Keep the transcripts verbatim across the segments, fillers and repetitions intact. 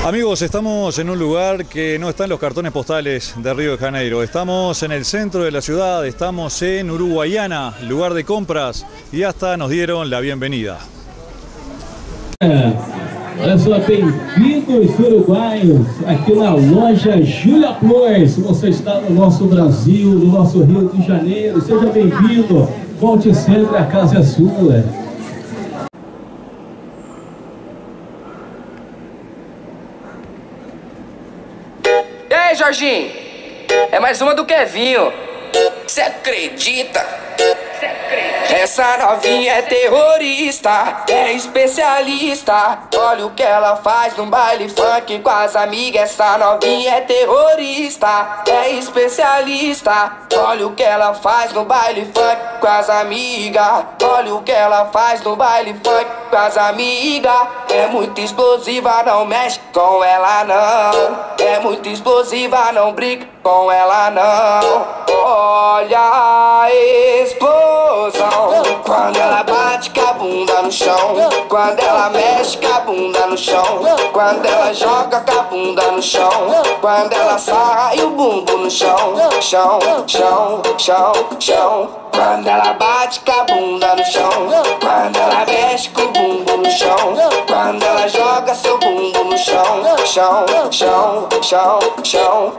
Amigos, estamos en un lugar que no está en los cartones postales de Río de Janeiro. Estamos en el centro de la ciudad, estamos en Uruguaiana, lugar de compras, y hasta nos dieron la bienvenida. Olha só, bem-vindos uruguaios, aqui na loja Julia Plus. Você está no nosso Brasil, no nosso Rio de Janeiro, seja bem-vindo, volte sempre, a casa é sua. E aí, Jorginho? É mais uma do Kevinho. Cê acredita? Cê acredita? Essa novinha é terrorista, é especialista. Olha o que ela faz no baile funk com as amigas. Essa novinha é terrorista, é especialista. Olha o que ela faz no baile funk com as amigas. Olha o que ela faz no baile funk com as amigas. É muito explosiva, não mexe com ela não. É muito explosiva, não brinca com ela não. Olha a explosão quando ela bate com a bunda no chão, quando ela mexe com a bunda no chão, quando ela joga com a bunda no chão, quando ela sai o bumbum no chão, chão, chão, chão, chão. Quando ela bate com a bunda no chão, quando ela mexe com o bumbum no chão, quando ela joga seu bumbum no chão, chão, chão, chão, chão.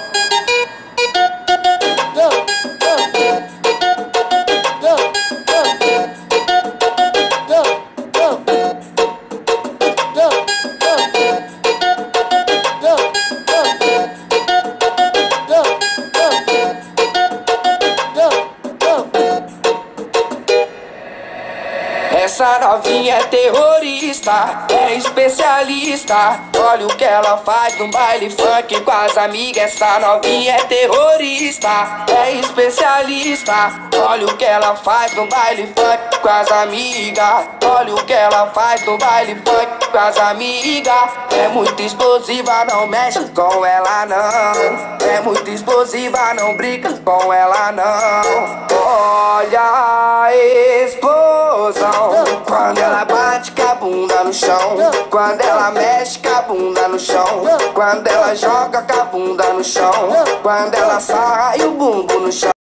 Essa novinha é terrorista, é especialista. Olha o que ela faz no baile funk com as amigas. Essa novinha é terrorista, é especialista. Olha o que ela faz no baile funk com as amigas. Olha o que ela faz no baile funk com as amigas. É muito explosiva, não mexe com ela não. É muito explosiva, não brinca com ela não. Olha a explosão quando ela bate com a bunda no chão, quando ela mexe com a bunda no chão, quando ela joga com a bunda no chão, quando ela sai o bumbum no chão.